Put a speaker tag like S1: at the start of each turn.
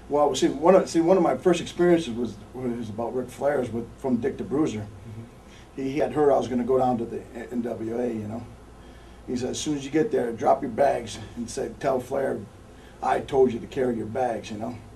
S1: Well, one of my first experiences was about Ric Flair's from Dick the Bruiser. He had heard I was going to go down to the NWA, you know. He said, as soon as you get there, drop your bags and say, tell Flair, I told you to carry your bags, you know.